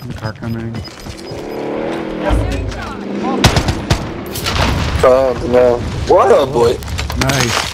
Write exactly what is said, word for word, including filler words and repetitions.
The car coming. Oh no. What up, boy? Nice.